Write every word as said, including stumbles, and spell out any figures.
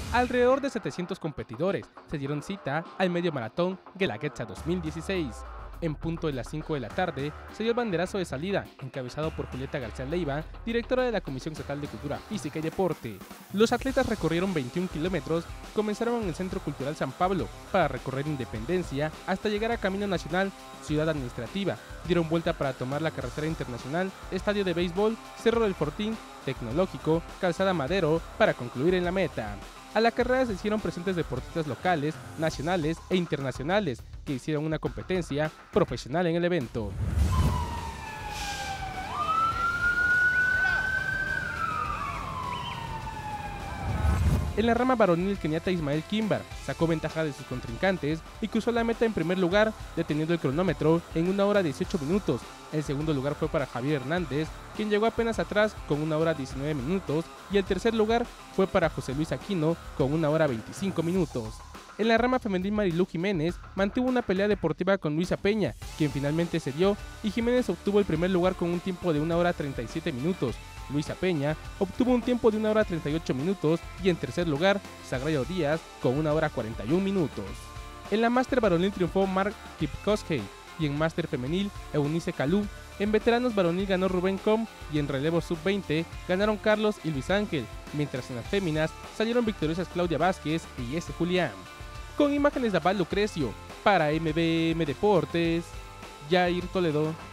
Alrededor de setecientos competidores se dieron cita al medio maratón Guelaguetza dos mil dieciséis. En punto de las cinco de la tarde se dio el banderazo de salida, encabezado por Julieta García Leiva, directora de la Comisión Estatal de Cultura Física y Deporte. Los atletas recorrieron veintiún kilómetros y comenzaron en el Centro Cultural San Pablo para recorrer Independencia hasta llegar a Camino Nacional, Ciudad Administrativa. Dieron vuelta para tomar la carretera internacional, Estadio de Béisbol, Cerro del Fortín, Tecnológico, Calzada Madero, para concluir en la meta. A la carrera se hicieron presentes deportistas locales, nacionales e internacionales que hicieron una competencia profesional en el evento. En la rama varonil, el keniata Ismael Kimbar sacó ventaja de sus contrincantes y cruzó la meta en primer lugar, deteniendo el cronómetro en una hora dieciocho minutos. El segundo lugar fue para Javier Hernández, quien llegó apenas atrás con una hora diecinueve minutos, y el tercer lugar fue para José Luis Aquino con una hora veinticinco minutos. En la rama femenil, Marilú Jiménez mantuvo una pelea deportiva con Luisa Peña, quien finalmente cedió, y Jiménez obtuvo el primer lugar con un tiempo de una hora treinta y siete minutos. Luisa Peña obtuvo un tiempo de una hora treinta y ocho minutos y en tercer lugar, Sagrario Díaz con una hora cuarenta y un minutos. En la máster varonil triunfó Mark Kipkoskei y en máster femenil, Eunice Calú. En veteranos varonil ganó Rubén Com y en relevo sub veinte ganaron Carlos y Luis Ángel, mientras en las féminas salieron victoriosas Claudia Vázquez y S. Julián. Con imágenes de Abad Lucrecio, para M B M Deportes, Jair Toledo.